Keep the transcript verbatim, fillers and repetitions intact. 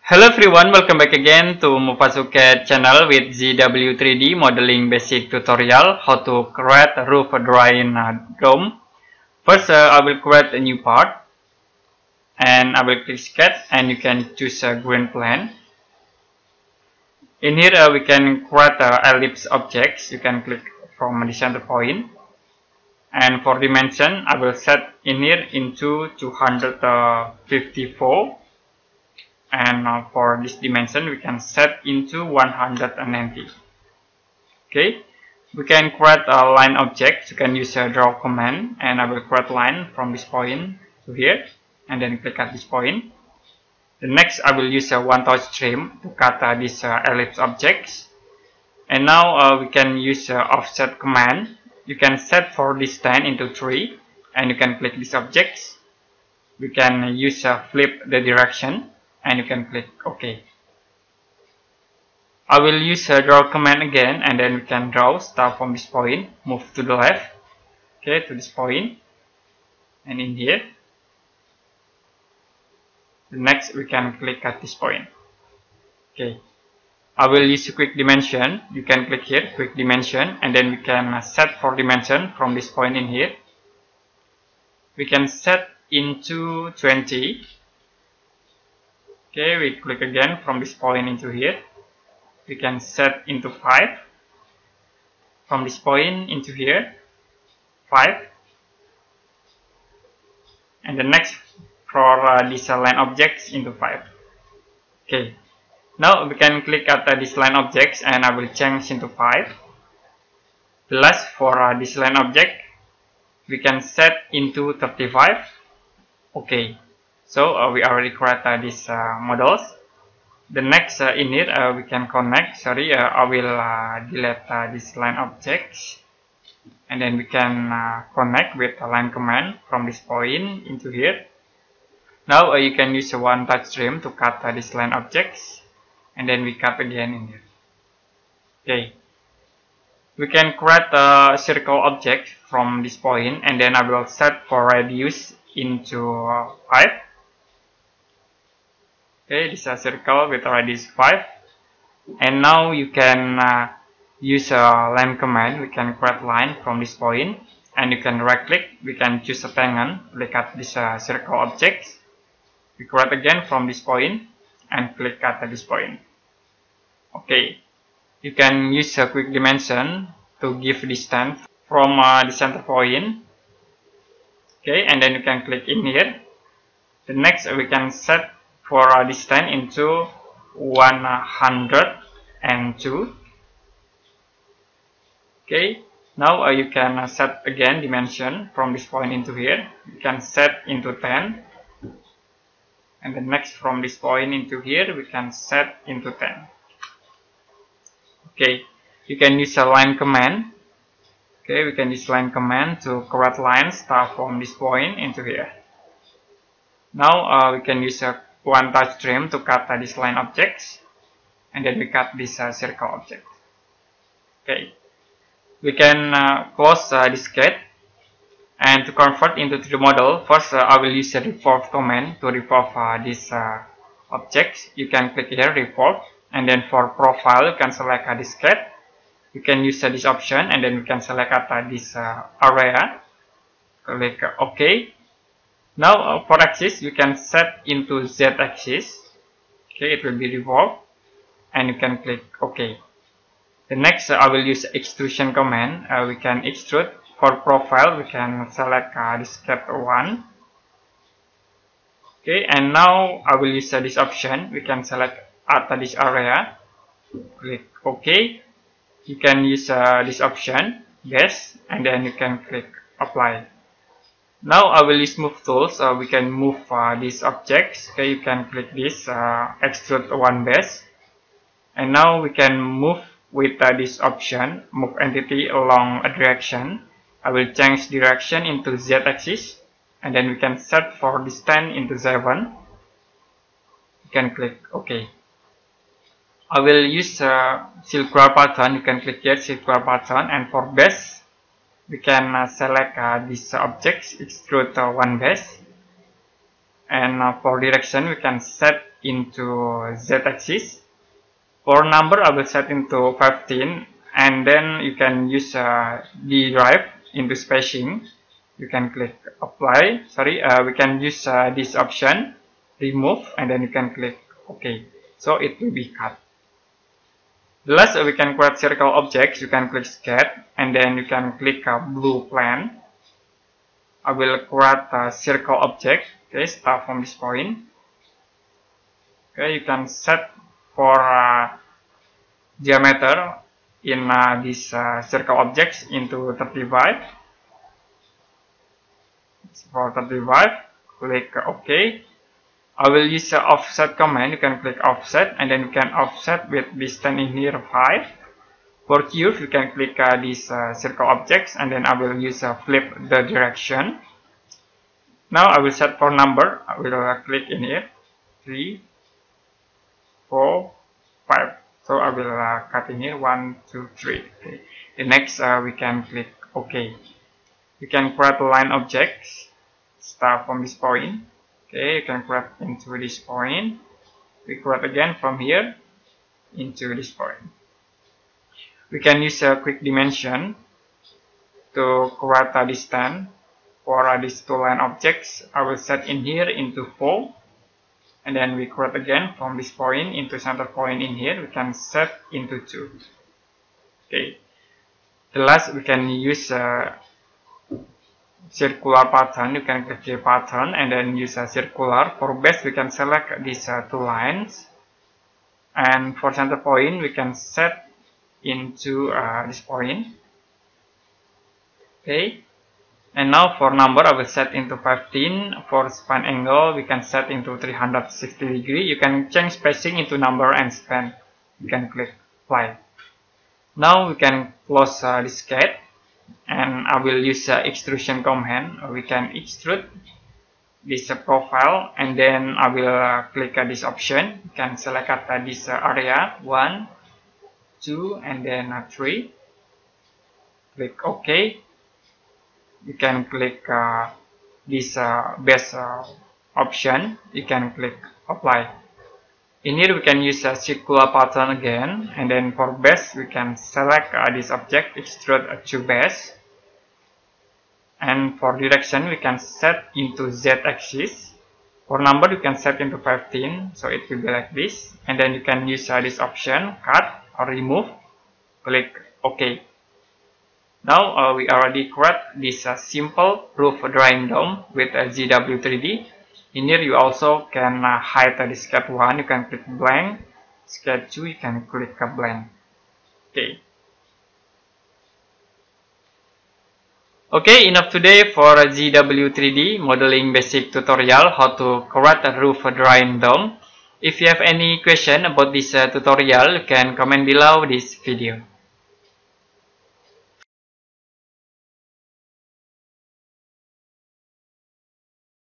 Hello everyone, welcome back again to Mufasuke channel with Z W three D modeling basic tutorial how to create a roof drawing uh, dome. First uh, I will create a new part and I will click sketch and you can choose a green plane. In here uh, we can create uh, ellipse objects. You can click from the center point, and for dimension I will set in here into two hundred fifty-four. And uh, for this dimension we can set into one hundred ninety. Okay, we can create a line object. You can use a draw command and I will create line from this point to here and then click at this point. The next I will use a one touch trim to cut uh, this uh, ellipse objects. And now uh, we can use uh, offset command. You can set for distance into three and you can click these objects. We can use uh, flip the direction and you can click OK. I will use a draw command again and then we can draw. Start from this point, move to the left, okay, to this point, and in here. The next we can click at this point. Okay, I will use a quick dimension. You can click here, quick dimension, and then we can set for dimension from this point in here. We can set into twenty. Okay, we click again from this point into here. We can set into five. From this point into here, five. And the next for uh, this uh, line objects into five. Okay, now we can click at uh, this line objects and I will change into five. The last for uh, this line object, we can set into thirty-five. Okay. So uh, we already created uh, these uh, models. The next uh, in here uh, we can connect. Sorry, uh, I will uh, delete uh, this line objects, and then we can uh, connect with a line command from this point into here. Now uh, you can use a one touch trim to cut uh, this line objects, and then we cut again in here. Okay, we can create a circle object from this point, and then I will set for radius into uh, five. Okay, this is a circle with a radius five. And now you can uh, use a line command. We can create line from this point and you can right click. We can choose a tangent, click at this uh, circle object. We create again from this point and click at this point. Okay, you can use a quick dimension to give distance from uh, the center point. Okay, and then you can click in here. The next we can set for uh, distance into one hundred two. Okay, now uh, you can uh, set again dimension from this point into here. You can set into ten, and the next from this point into here we can set into ten. Okay, you can use a line command. Okay, we can use line command to create lines start from this point into here. Now uh, we can use a one touch trim to cut uh, this line objects, and then we cut this uh, circle object. Okay, we can uh, close uh, this sketch, and to convert into three D model, first uh, I will use a revolve command to revolve uh, this uh, object. You can click here revolve, and then for profile you can select uh, this sketch. You can use uh, this option, and then we can select uh, this uh, area. Click uh, OK. Now uh, for axis you can set into Z axis. Okay, it will be revolved and you can click OK. The next uh, I will use extrusion command. Uh, we can extrude. For profile we can select uh, this cat one. Okay, and now I will use uh, this option. We can select at this area. Click OK. You can use uh, this option, yes, and then you can click apply. Now I will use move tools. Uh, we can move uh, these objects. Okay, you can click this uh, extrude one base, and now we can move with uh, this option, move entity along a direction. I will change direction into Z axis, and then we can set for distance into seven. You can click OK. I will use uh, circular pattern. You can click here circular pattern, and for base we can uh, select uh, this objects, extrude uh, one base, and uh, for direction we can set into z-axis. For number, I will set into fifteen, and then you can use uh, the drive into spacing. You can click apply. Sorry, uh, we can use uh, this option, remove, and then you can click OK. So it will be cut. The last, uh, we can create circle objects. You can click sketch, and then you can click uh, blue plane. I will create a circle object. Okay, start from this point. Okay, you can set for uh, diameter in uh, this uh, circle objects into thirty-five. For thirty-five, click OK. I will use the offset command. You can click offset, and then you can offset with distance in here five. For cube, you can click uh, these uh, circle objects, and then I will use uh, flip the direction. Now I will set for number. I will uh, click in here three, four, five. So I will uh, cut in here one, two, three. Okay. The next uh, we can click OK. You can create line objects. Start from this point. Okay, you can create into this point. We create again from here into this point. We can use a quick dimension to create a distance for uh, these two line objects. I will set in here into four, and then we create again from this point into center point in here. We can set into two. Okay. The last, we can use a circular pattern. You can click the pattern and then use a circular. For base, we can select these uh, two lines, and for center point, we can set into uh, this point. Okay. And now for number, I will set into fifteen. For span angle, we can set into three hundred sixty degree. You can change spacing into number and span. You can click apply. Now we can close uh, this sketch, and I will use uh, extrusion command. We can extrude this uh, profile, and then I will uh, click uh, this option. You can select uh, this uh, area one, two, and then uh, three. Click OK. You can click uh, this uh, base uh, option. You can click apply. In here we can use a circular pattern again, and then for base we can select uh, this object, extrude uh, to base, and for direction we can set into z-axis. For number you can set into fifteen, so it will be like this, and then you can use uh, this option, cut or remove. Click OK. Now uh, we already create this uh, simple roof drawing dome with a Z W three D. In here you also can uh, hide uh, the sketch one. You can click blank. Sketch two, you can click a blank. Okay. Okay, enough today for a Z W three D modeling basic tutorial how to create a roof drawing dome. If you have any question about this uh, tutorial, you can comment below this video.